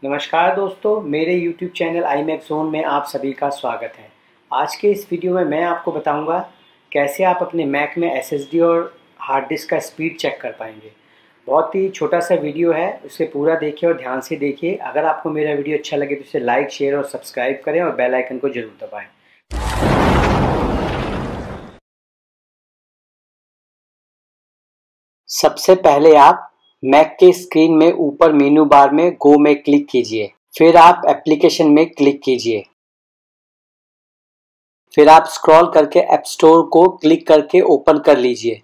नमस्कार दोस्तों, मेरे YouTube चैनल iMac Zone में आप सभी का स्वागत है। आज के इस वीडियो में मैं आपको बताऊंगा कैसे आप अपने मैक में SSD और हार्ड डिस्क का स्पीड चेक कर पाएंगे। बहुत ही छोटा सा वीडियो है, उसे पूरा देखिए और ध्यान से देखिए। अगर आपको मेरा वीडियो अच्छा लगे तो इसे लाइक, शेयर और सब्सक्राइब करें और बेल आइकन को जरूर दबाएँ। सबसे पहले आप मैक के स्क्रीन में ऊपर मेनू बार में गो में क्लिक कीजिए। फिर आप एप्लीकेशन में क्लिक कीजिए। फिर आप स्क्रॉल करके ऐप स्टोर को क्लिक करके ओपन कर लीजिए।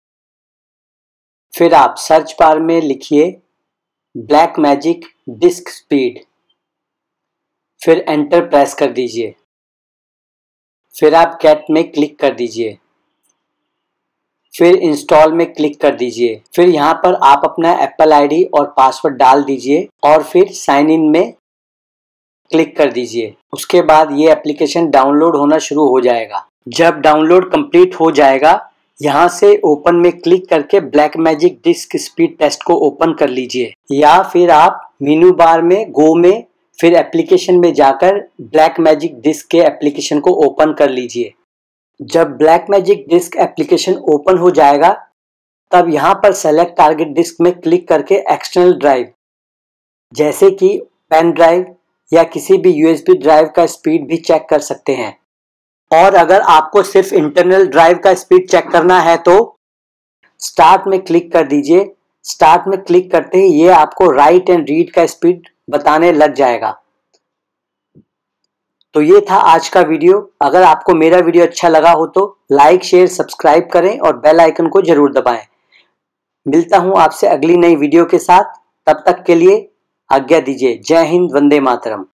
फिर आप सर्च बार में लिखिए ब्लैकमैजिक डिस्क स्पीड। फिर एंटर प्रेस कर दीजिए। फिर आप गेट में क्लिक कर दीजिए। फिर इंस्टॉल में क्लिक कर दीजिए। फिर यहाँ पर आप अपना एप्पल आईडी और पासवर्ड डाल दीजिए और फिर साइन इन में क्लिक कर दीजिए। उसके बाद ये एप्लीकेशन डाउनलोड होना शुरू हो जाएगा। जब डाउनलोड कंप्लीट हो जाएगा, यहाँ से ओपन में क्लिक करके ब्लैकमैजिक डिस्क स्पीड टेस्ट को ओपन कर लीजिए, या फिर आप मेनू बार में गो में फिर एप्लीकेशन में जाकर ब्लैकमैजिक डिस्क के एप्लीकेशन को ओपन कर लीजिए। जब ब्लैकमैजिक डिस्क एप्लीकेशन ओपन हो जाएगा, तब यहाँ पर सेलेक्ट टारगेट डिस्क में क्लिक करके एक्सटर्नल ड्राइव जैसे कि पेन ड्राइव या किसी भी यूएसबी ड्राइव का स्पीड भी चेक कर सकते हैं। और अगर आपको सिर्फ इंटरनल ड्राइव का स्पीड चेक करना है तो स्टार्ट में क्लिक कर दीजिए। स्टार्ट में क्लिक करते ही ये आपको राइट एंड रीड का स्पीड बताने लग जाएगा। तो ये था आज का वीडियो। अगर आपको मेरा वीडियो अच्छा लगा हो तो लाइक, शेयर, सब्सक्राइब करें और बेल आइकन को जरूर दबाएं। मिलता हूं आपसे अगली नई वीडियो के साथ। तब तक के लिए आज्ञा दीजिए। जय हिंद, वंदे मातरम।